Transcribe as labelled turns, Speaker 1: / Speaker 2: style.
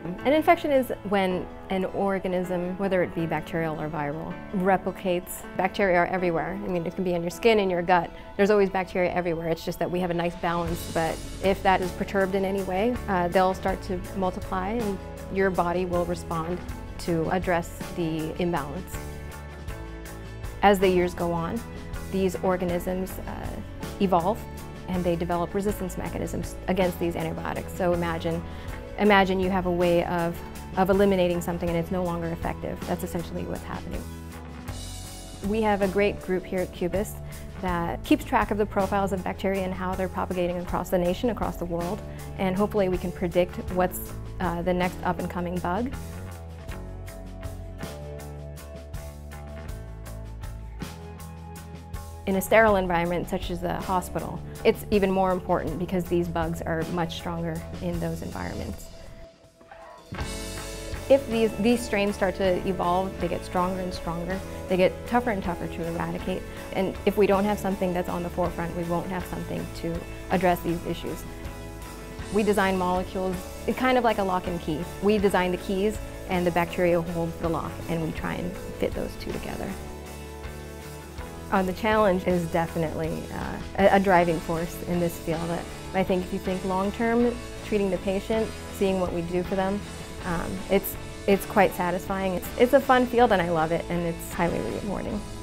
Speaker 1: An infection is when an organism, whether it be bacterial or viral, replicates. Bacteria are everywhere. I mean, it can be in your skin, in your gut. There's always bacteria everywhere. It's just that we have a nice balance, but if that is perturbed in any way, they'll start to multiply and your body will respond to address the imbalance. As the years go on, these organisms evolve and they develop resistance mechanisms against these antibiotics. So imagine you have a way of eliminating something and it's no longer effective. That's essentially what's happening. We have a great group here at Cubist that keeps track of the profiles of bacteria and how they're propagating across the nation, across the world, and hopefully we can predict what's the next up-and-coming bug. In a sterile environment such as a hospital, it's even more important because these bugs are much stronger in those environments. If these strains start to evolve, they get stronger and stronger, they get tougher and tougher to eradicate, and if we don't have something that's on the forefront, we won't have something to address these issues. We design molecules, it's kind of like a lock and key. We design the keys and the bacteria holds the lock, and we try and fit those two together. The challenge is definitely a driving force in this field. I think if you think long-term, treating the patient, seeing what we do for them, it's quite satisfying. It's a fun field and I love it, and it's highly rewarding.